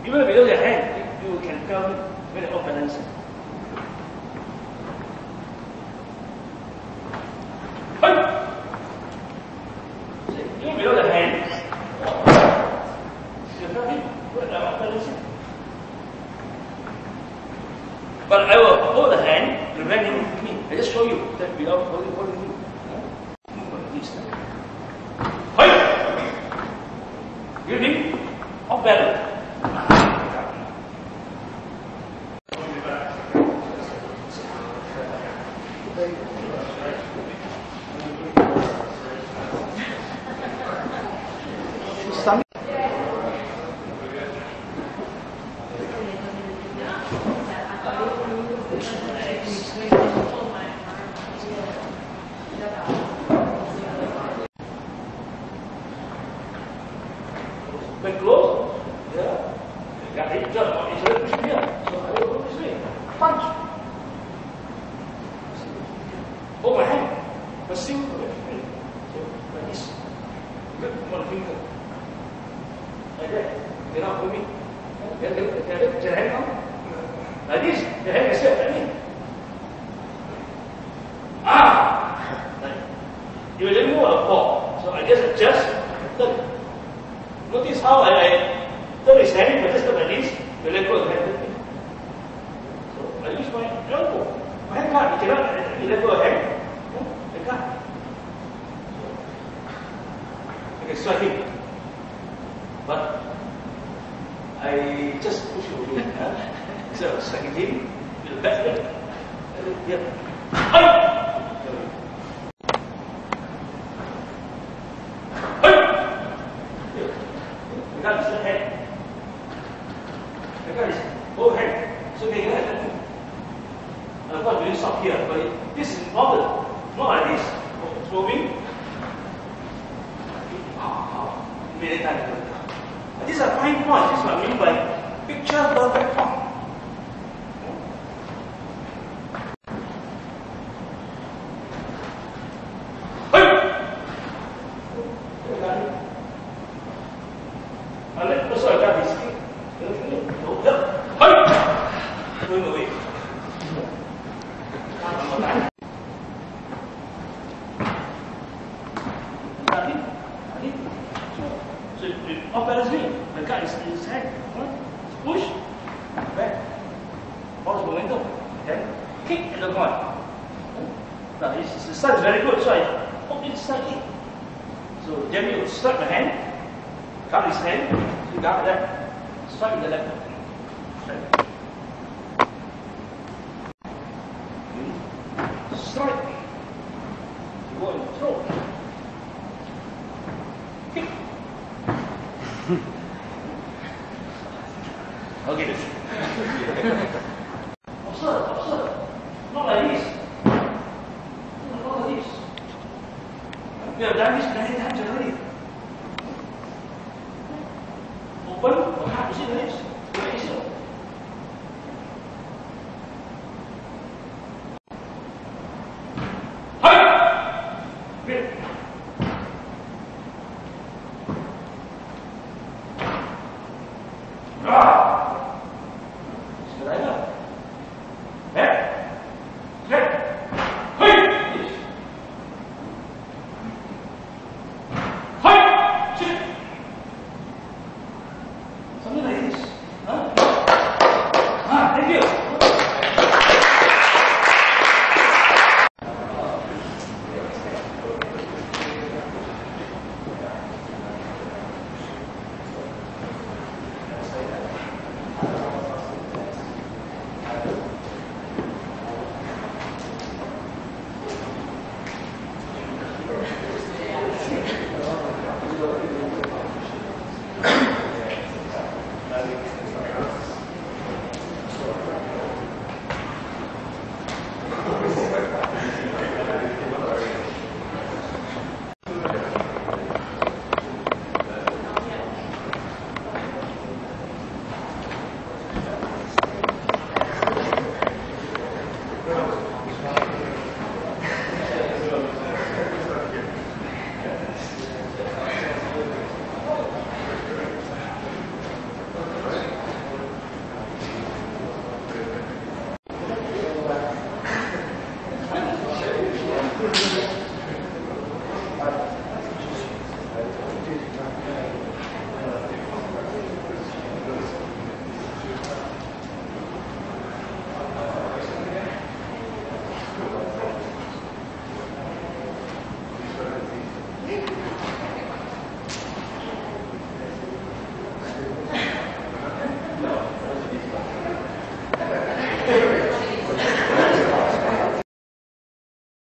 Even below the hand, you can come very off balance. Even below the hand, you're coming very off balance. But I will hold the hand, prevent him from me. I just show you that without holding me. Move like this. You think? Off balance. When close, yeah, got it, jump on his leg, push me up. So I will go this way. Punch. Hold my hand. But still, so like this. Look, one finger. Like that. Get up for me. Get your hand on. Like this. Your hand is set like me. Like, you will then move a ball. So I just adjust. Notice how I turn his hand, but just like this, you let go of the hand. So I use my elbow. My hand can't, you cannot, you let go of the hand. No, I can't. I can strike him. But I just push him away. Instead of striking him with the back leg. Yeah. That is the head. That is whole head. So they have that. Of course, we didn't stop here, but this is important. Not like this. It's moving. Many times. These are fine points. This is what I mean by picture perfect form. Also, I got this thing. Going away. So it off balance me. The guy is in his head. Push. Back. Force momentum. Then kick at the point. Now the start is very good, so I hook it slightly. So Jamie will strike my hand. Got his hand, so got that. Strike with the left. Strike. Strike. Go and throw. Kick. Okay. Observe. Not like this. Not like this. We have done this many times already. Open, you see the legs? Very easy. Hi! Good. Straight up. Head. Straight. Hi! Yes. Hi! Sit. Something like this. Huh? Thank you.